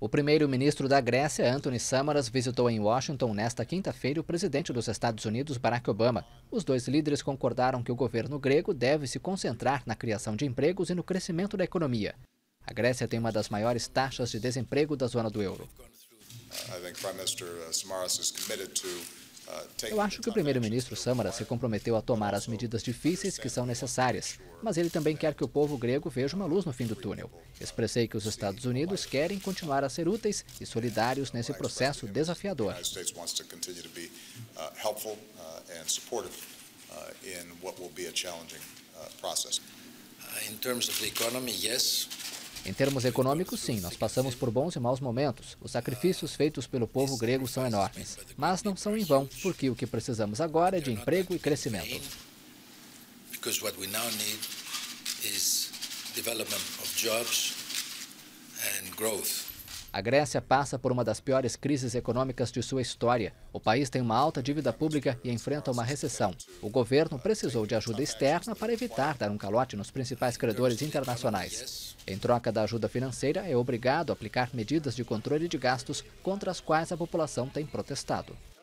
O primeiro-ministro da Grécia, Anthony Samaras, visitou em Washington nesta quinta-feira o presidente dos Estados Unidos, Barack Obama. Os dois líderes concordaram que o governo grego deve se concentrar na criação de empregos e no crescimento da economia. A Grécia tem uma das maiores taxas de desemprego da zona do euro. Eu acho que o primeiro-ministro Samaras se comprometeu a tomar as medidas difíceis que são necessárias, mas ele também quer que o povo grego veja uma luz no fim do túnel. Expressei que os Estados Unidos querem continuar a ser úteis e solidários nesse processo desafiador. Em termos econômicos, sim, nós passamos por bons e maus momentos. Os sacrifícios feitos pelo povo grego são enormes. Mas não são em vão, porque o que precisamos agora é de emprego e crescimento. A Grécia passa por uma das piores crises econômicas de sua história. O país tem uma alta dívida pública e enfrenta uma recessão. O governo precisou de ajuda externa para evitar dar um calote nos principais credores internacionais. Em troca da ajuda financeira, é obrigado a aplicar medidas de controle de gastos contra as quais a população tem protestado.